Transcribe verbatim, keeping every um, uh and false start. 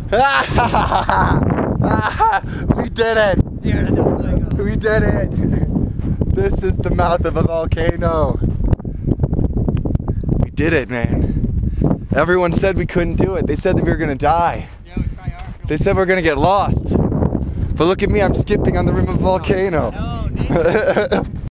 We did it! We did it! This is the mouth of a volcano. We did it, man. Everyone said we couldn't do it. They said that we were gonna die. They said we we're gonna get lost. But look at me, I'm skipping on the rim of a volcano.